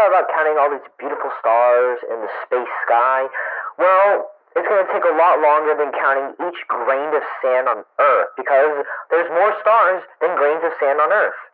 thought about counting all these beautiful stars in the space sky. Well, it's going to take a lot longer than counting each grain of sand on Earth because there's more stars than grains of sand on Earth.